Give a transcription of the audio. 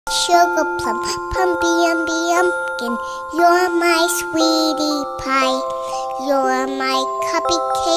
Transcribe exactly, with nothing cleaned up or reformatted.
Sugar plum, pumpy umby umpkin, you're my sweetie pie. You're my cupcake.